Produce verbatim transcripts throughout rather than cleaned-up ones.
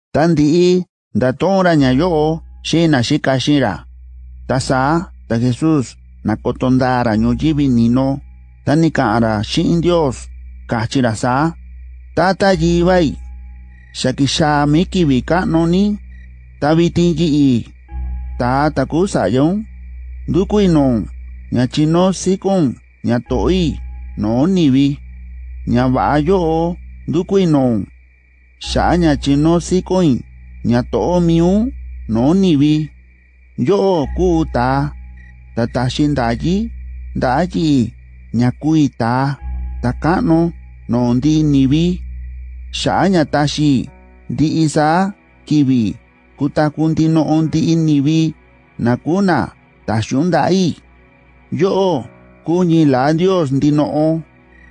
Tandi da tora nya yo shina shikashira. Tasa ta Jesús na kotondara ñoyivi nino. Tani kara shin Dios kachira sa. Tata yivai. Shakisha miki vika noni. Tabiti yi. Ta takusa yon. Dukui non. Nya chino sikon. Nya toi. No nivi. Nya va yo. Dukui non. Sha nya chino sikon. Nya to miu. No nivi. Yo ku ta. Ta shin daji. Daji. Nya kui ta. Takano. No di nivi. Sha nya tashi. Di isa. Kivi. Kutakundi no ondi nivi. Nakuna. Tashun dai. Yo. Kuñi la Dios ndi no.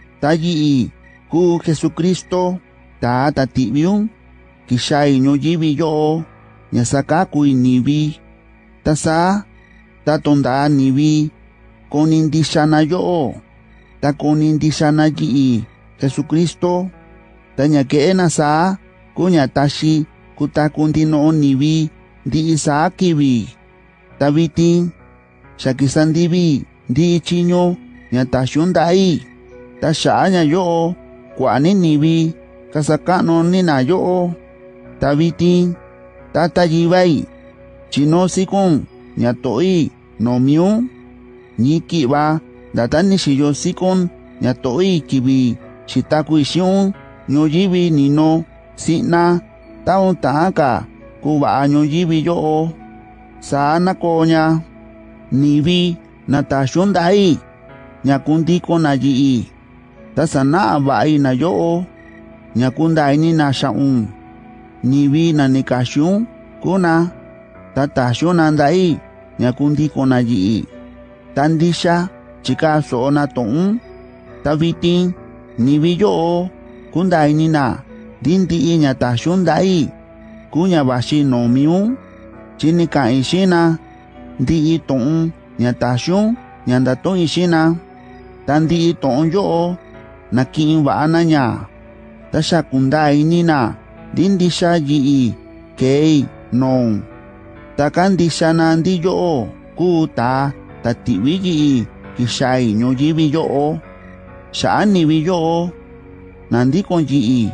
Tayi. Ku Jesucristo. Ta ta tibiun. Kishai ñoyivi yo. Nyasaka kui nivi. Tasa. Ta tonda nivi. Konindishana yo. Ta konindishana yi. Jesucristo. Ta ñakeena sa. Kuña tashi. Kutakundi no nivi. Di isa kivi. Ta vitin. Shakisandivi. Di chiño. Nyatashun dai. Ta shaaña yo. Kwani nivi. Kasakano nina yo. Ta vitin. Ta tayivai. Chino sikon. Nyatoi. No miu. Niki va. Data nishiyo sikon. Nyatoi kivi. Shitakui shion. Ñoyivi nino. Sina. Taon taaka. Kuba ñoyivi yo. Sana koña. Nivi. Natashun dai. Nyakundi kona yi. Tasana vai na yo. Nyakundai ni na shaun. Nivi na nikashun. Kuna. Tatashun andai. Nyakundi kona yi. Tandisha. Chika so na ton. Tavitin. Nivi yo. Kundai ni na. Dinti nyatashun dai. Kunya bashi no miu. Chinika ishina. Di ton. Nyatashun. Nyandaton ishina. Tandi ton yo. Nakin va ananya. Tasha kundai nina. Dindisha yi. Kei. Non. Takandisha nandi yo. Kuta. Tatiwi yi. Kishai ñoyivi yo. Shaani vi yo. Nandi kon yi.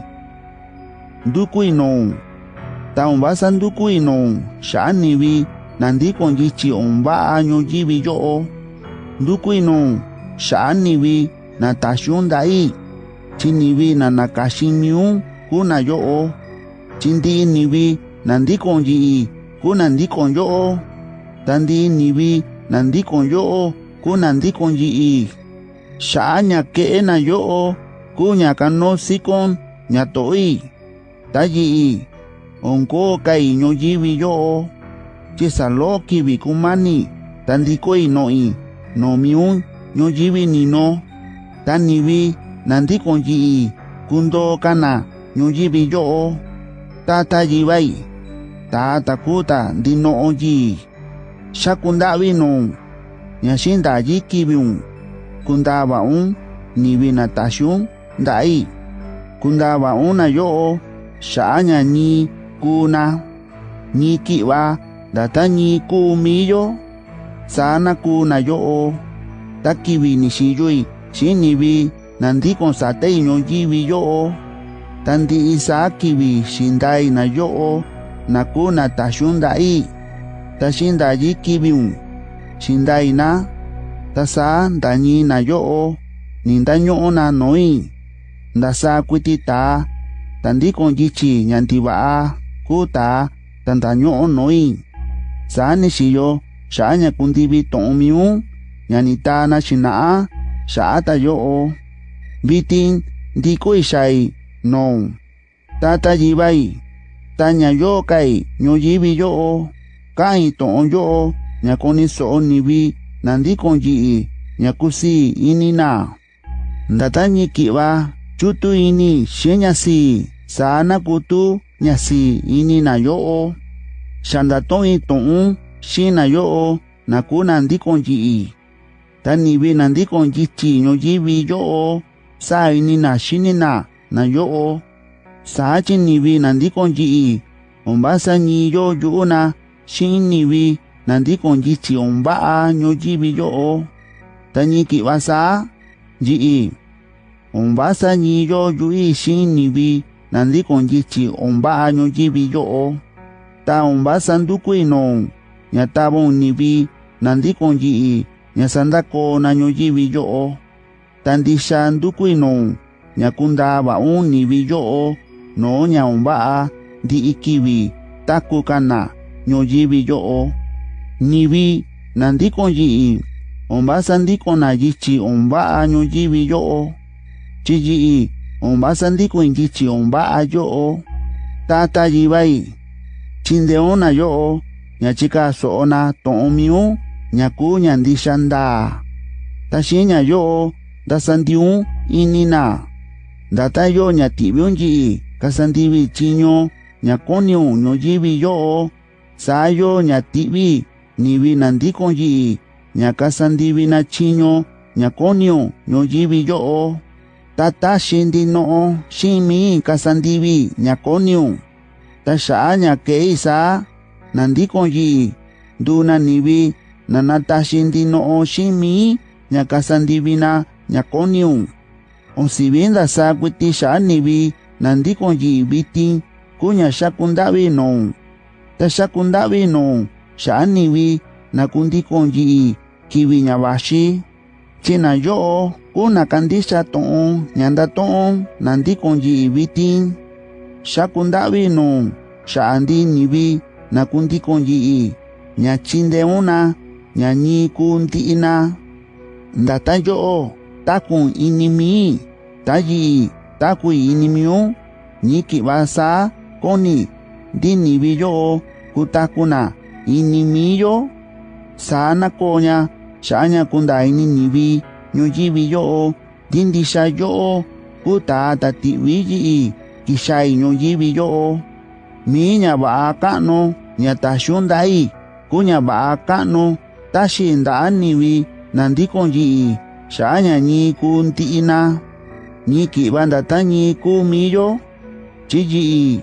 Dukui non. Taon basan dukui non. Shaani vi. Nandi kon yichi onba ñoyivi yo. Dukui non. Shaani vi. Natashun dai. Chinivi na nakashin miun. Kuna yo. Chindi nivi. Nandi kon yi. Kunandi kon yo. Tandi nivi. Nandi kon yo. Kunandi kon yi. Shaanya keena yo. Kunya kano sikon. Nyatoi. Tayi. Onko kai ñoyivi yo. Chisalo kivi kumani. Tandi koi noi. No miun. Ñoyivi nino. Tanivi. Nandi kon yi. Kundo kana. Ñoyivi yo. Tata yivai. Tata kuta. Dino oyi. Shakundavi no. Nyashinda yi kiviun. Kundaba un. Nivi natashun. Dai. Kundaba una yo. Shaanya ni. Kuna. Ni kiwa. Data ni kumiyo. Sana kuna yo. Takivi nishiyui. Shinivi. Nandi kon satei ñoyivi yo. Tandi isa kivi. Shindai na yo. Nakuna tashun dai. Tashinda yi kiviun. Shindai na. Tasa dañi na yo. Nindaño na noi. Ndasa kuitita. Tandi kon yichi ñantiba. Kuta. Tandaño noi. Sani shiyo. Shaanya kundivi tomiu. Ñanita na shinaa. Shaata yo. Vitin. Diko ishai. No. Tata yivai. Taña yo kai. Ñoyivi yo. Kai ton yo. Ñakoni so nivi. Nandi kon yi. Ñakusi inina. Ndatañi kiva. Chutu ini. Shenyasi. Sana kutu. Nyasi inina yo. Shandatoi ton. Shina yo. Naku nandi kon yi. Tanivi nandi kon yichi. Ñoyivi yo. Sa inina shinina. Na yo. Sa chinivi nandi kon yi. ombasa ñi yo yu'una xin nivi nandikon yichi omba'a ñoyivi yo'o tañi ki'vasa yi'i ombasa ñi yo yu'i xin nivi nandikon yichi omba'a ñoyivi yo'o ta ombasa ndukuino ñatavon nivi nandikon yi'i ñasandakona ñoyivi yo'o ta ndixa ndukuino ñakunda va'un nivi yo'o no ña omba'a ndi'i kivi taku kana ñoyivi yo'o nivi nandikon yi'i ombasa ndikona yichi omba'a ñoyivi yo'o chi yi'i ombasa ndikon yichi omba'a yo'o tata yivai chindeona yo'o ñachika so'ona to'on miu ñaku ña ndixa ndaa taxiña yo'o ndasandiun inina ndata yo ñativiun yi'i kasandivi chiño ñakoniun ñoyivi yo'o sayo ñativi nivi nandikon yi'i ñakasandivi na chiño ñakoniun ñoyivi yo'o tata xindino'o ximi kasandivi ñakoniun taxa'a ñakei sa nandikon yi'i nduna nivi nanata xindino'o ximi ñakasandivina ñakoniun osivinda sa kuiti xa'a nivi nandikon yi'i vitin kuña xakundavi no ta xakundavi no xa'a nivi nakundikon yi'i kivi ña vaxi china yo'o kuna kandixa to'on ñanda to'on nandikon yi'i vitin xakundavi no xa'a ndi nivi nakundikon yi'i ña chindeuna ña ñi kunti'ina ndata yo'o takun inimi ta yi'i takui inimiu ñi ki'va sa koni ndi nivi yo'o kutakuna inimiyo sa nakoña xa'a ña kunda ini nivi ñoyivi yo'o ndi ndixa yo'o kuta tati'vi yi'i kixai ñoyivi yo'o mi ña va'a ka'nu ña taxundai kuña va'a ka'nu taxi nda'a nivi nandikon yi'i xa'a ña ñi kunti'ina ñi ki'va ndata ñi kumiyo chi yi'i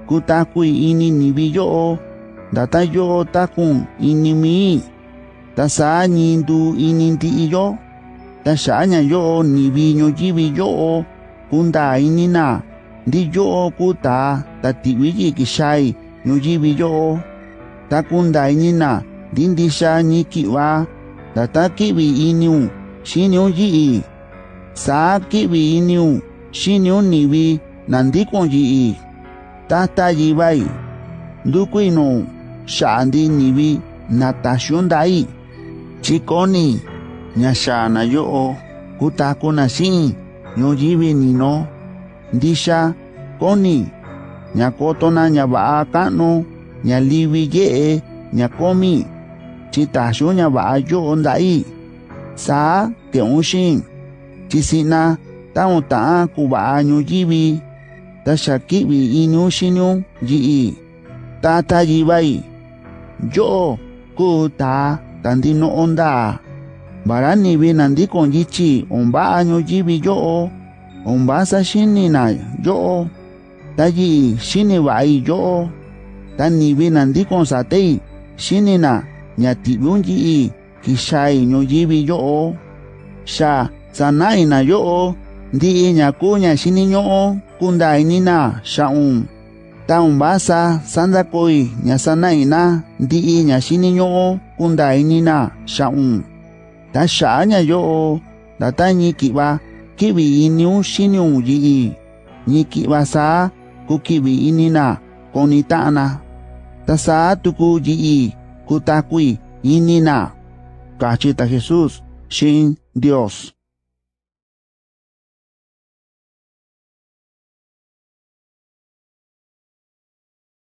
kutakui ini nivi yo'o ndata yo'o takun inimi ta sa ñi ndu ini ndi'iyo ta xa'a ña yo'o nivi ñoyivi yo'o kunda inina ndi yo'o kuta tati'vi yi'i kixai ñoyivi yo'o ta kunda inina ndi ndixa ñi ki'va ndata ki'vi iniun xiniun yi'i sa ki'vi iniun xiniun nivi nandikon yi'i tata yivai ndukuino xa'a ndi nivi nataxundai chikoni ña xana yo'o kutakuna xi'in ñoyivi nino ndixa koni ña kotona ña va'a ka'nu ña livi ye'e ña komi chitaxu ña va'a yo'o nda'i sa ke'un xin chisina taun ta'an kuva'a ñoyivi ta xaki'vi iniun xiniun yi'i tata yivai yo'o kuu ta tandino'o ndaa vara nivi nandikon yichi omba'a ñoyivi yo'o ombasa xinina yo'o ta yi'i xini va'i yo'o ta nivi nandikon satei xinina ñati'viun yi'i kixai ñoyivi yo'o xa sana'ina yo'o ndi'i ña kuña xiniño'o kunda inina xa'un ta ombasa sandakoi ña sana'ina ndi'i ña xiniño'o kunda inina xa'un ta xa'a ña yo'o ndata ñi ki'va ki'vi iniun xiniun yi'i ñi ki'va sa kuki'vi inina koni ta'ana ta sa tuku yi'i kutakui inina kachita Jesús xin Dios.